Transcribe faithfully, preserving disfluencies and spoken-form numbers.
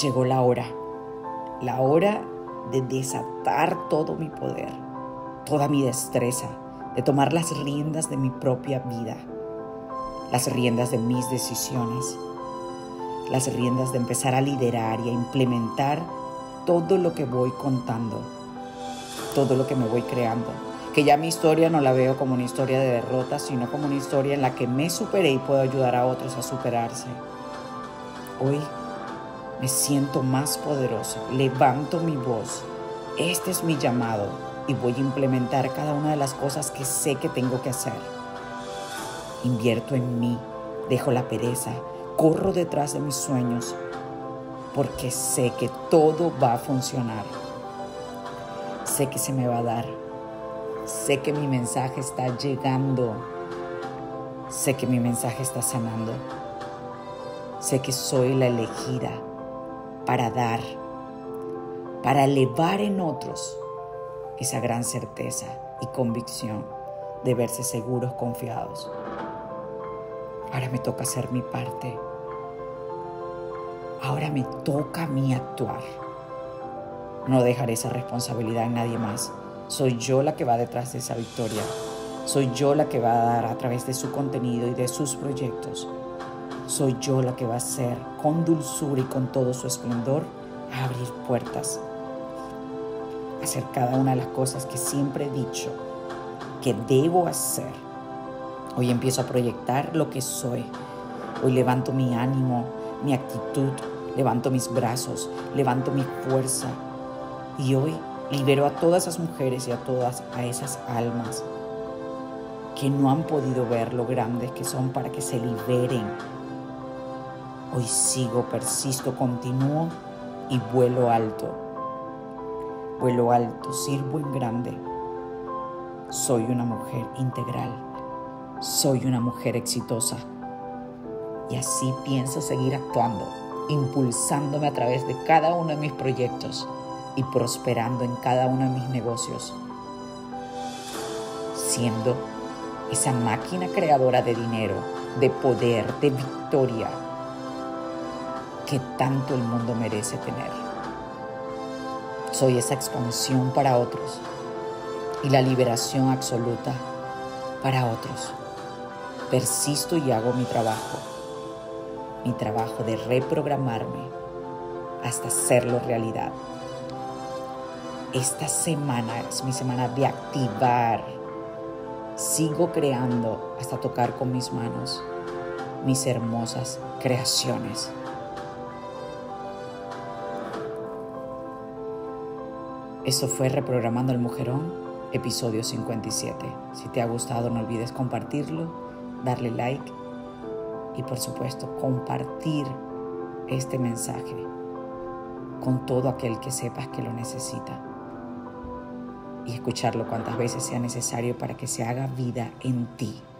Llegó la hora, la hora de desatar todo mi poder, toda mi destreza, de tomar las riendas de mi propia vida, las riendas de mis decisiones, las riendas de empezar a liderar y a implementar todo lo que voy contando, todo lo que me voy creando. Que ya mi historia no la veo como una historia de derrota, sino como una historia en la que me superé y puedo ayudar a otros a superarse. Hoy me siento más poderoso, levanto mi voz. Este es mi llamado y voy a implementar cada una de las cosas que sé que tengo que hacer. Invierto en mí, dejo la pereza, corro detrás de mis sueños, porque sé que todo va a funcionar. Sé que se me va a dar. Sé que mi mensaje está llegando. Sé que mi mensaje está sanando. Sé que soy la elegida para dar, para elevar en otros esa gran certeza y convicción de verse seguros, confiados. Ahora me toca hacer mi parte. Ahora me toca a mí actuar. No dejaré esa responsabilidad en nadie más. Soy yo la que va detrás de esa victoria. Soy yo la que va a dar a través de su contenido y de sus proyectos. Soy yo la que va a hacer con dulzura y con todo su esplendor a abrir puertas. Hacer cada una de las cosas que siempre he dicho que debo hacer. Hoy empiezo a proyectar lo que soy. Hoy levanto mi ánimo, mi actitud, levanto mis brazos, levanto mi fuerza. Y hoy libero a todas esas mujeres y a todas a esas almas que no han podido ver lo grandes que son para que se liberen. Hoy sigo, persisto, continúo y vuelo alto. Vuelo alto, sirvo en grande. Soy una mujer integral. Soy una mujer exitosa. Y así pienso seguir actuando, impulsándome a través de cada uno de mis proyectos y prosperando en cada uno de mis negocios, siendo esa máquina creadora de dinero, de poder, de victoria que tanto el mundo merece tener. Soy esa expansión para otros y la liberación absoluta para otros. Persisto y hago mi trabajo, mi trabajo de reprogramarme hasta hacerlo realidad. Esta semana es mi semana de activar. Sigo creando hasta tocar con mis manos mis hermosas creaciones. Esto fue Reprogramando el Mujerón, episodio cincuenta y siete. Si te ha gustado, no olvides compartirlo, darle like y, por supuesto, compartir este mensaje con todo aquel que sepas que lo necesita. Y escucharlo cuantas veces sea necesario para que se haga vida en ti.